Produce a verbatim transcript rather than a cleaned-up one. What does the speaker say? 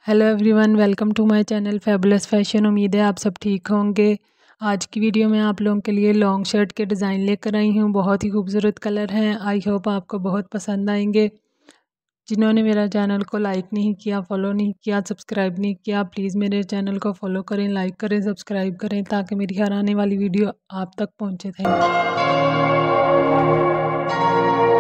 Hello everyone, welcome to my channel fabulous fashion. उम्मीद है आप सब ठीक होंगे। आज की वीडियो में आप लोगों के लिए लॉन्ग शर्ट के डिज़ाइन लेकर आई हूँ। बहुत ही खूबसूरत कलर हैं। आई होप आपको बहुत पसंद आएंगे। जिन्होंने मेरा चैनल को लाइक नहीं किया, फॉलो नहीं किया, सब्सक्राइब नहीं किया, प्लीज़ मेरे चैनल को फॉलो करें, लाइक करें, सब्सक्राइब करें ताकि मेरी हर आने वाली वीडियो आप तक पहुँचे। Thank you. Hello everyone, welcome to my channel fabulous fashion. उम्मीद है आप सब ठीक होंगे। आज की वीडियो में आप लोगों के लिए लॉन्ग शर्ट के डिज़ाइन लेकर आई हूँ। बहुत ही खूबसूरत कलर हैं। आई होप आपको बहुत पसंद आएंगे। जिन्होंने मेरा चैनल को लाइक नहीं किया, फॉलो नहीं किया, सब्सक्राइब नहीं किया, प्लीज़ मेरे चैनल को फॉलो करें, लाइक करें, सब्सक्राइब करें ताकि मेरी हर आने वाली वीडियो आप तक पहुँचे। Thank you.